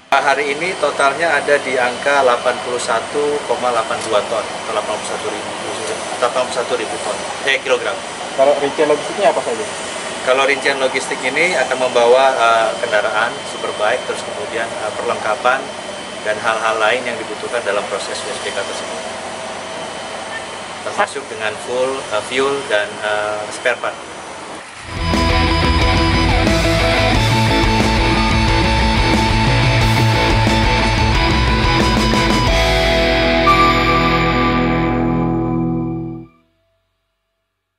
Hari ini totalnya ada di angka 81,82 ton atau 81 ribu ton, kilogram. Kalau rincian logistiknya apa saja? Kalau rincian logistik ini akan membawa kendaraan Superbike, terus kemudian perlengkapan dan hal-hal lain yang dibutuhkan dalam proses USBK tersebut, termasuk dengan full fuel dan spare part.